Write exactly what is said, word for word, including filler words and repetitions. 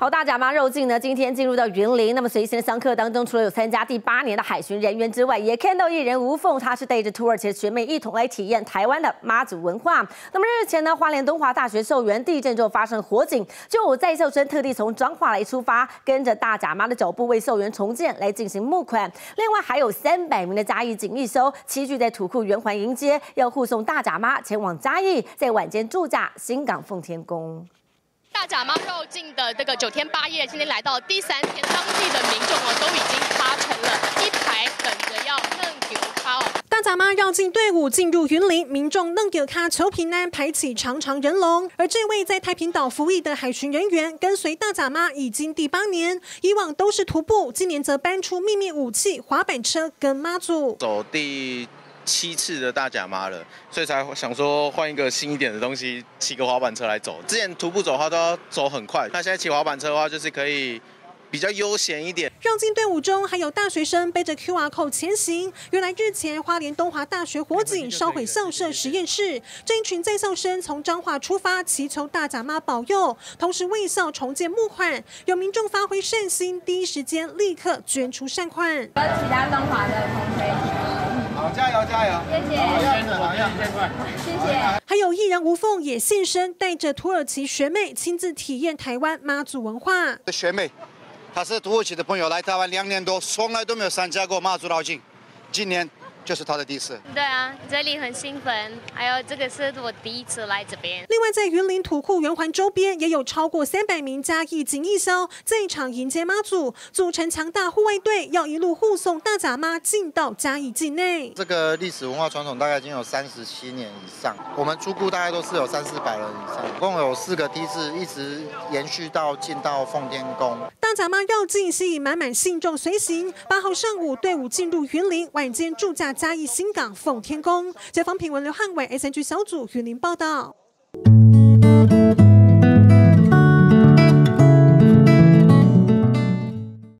好，大甲妈绕境呢，今天进入到云林。那么随行的香客当中，除了有参加第八年的海巡人员之外，也看到艺人吴凤，她是带着土耳其的学妹一同来体验台湾的妈祖文化。那么日前呢，花莲东华大学寿园地震之后发生火警，就有在校生特地从彰化来出发，跟着大甲妈的脚步为寿园重建来进行募款。另外还有三百名的嘉义警义收齐聚在土库圆环迎接，要护送大甲妈前往嘉义，在晚间驻驾新港奉天宫。 大甲妈绕境的这个九天八夜，今天来到第三天，当地的民众哦都已经趴成了一排，等着要嫩牛咖哦。 大甲妈绕境队伍进入云林，民众嫩牛咖求平安，排起长长人龙。而这位在太平岛服役的海巡人员，跟随大甲妈已经第八年，以往都是徒步，今年则搬出秘密武器滑板车跟妈祖走第。 七次的大甲妈了，所以才想说换一个新一点的东西，骑个滑板车来走。之前徒步走的话都要走很快，那现在骑滑板车的话就是可以比较悠闲一点。 绕境队伍中还有大学生背着 Q R code 前行。原来日前花莲东华大学火警烧毁校舍实验室，这一群在校生从彰化出发，祈求大甲妈保佑，同时为校重建募款。有民众发挥善心，第一时间立刻捐出善款。 跟其他东华的同学。 好，加油加油！谢谢，好样的，好样的， 谢谢。 还有艺人吴凤也现身，带着土耳其学妹亲自体验台湾妈祖文化。 学妹，她是土耳其的朋友，来台湾两年多，从来都没有参加过妈祖绕境，今年就是她的第一次。 对啊，这里很兴奋，还有这个是我第一次来这边。 另外，在云林土库圆环周边也有超过三百名嘉义警义消在场迎接妈祖，组成强大护卫队，要一路护送大甲妈进到嘉义境内。 这个历史文化传统大概已经有三十七年以上，我们出库大概都是有三四百人以上，共有四个梯次，一直延续到进到奉天宫。 大甲妈绕境吸引满满信众随行。八号上午，队伍进入云林，晚间驻驾嘉义新港奉天宫。采访品文刘汉伟 S N G 小组云林报道。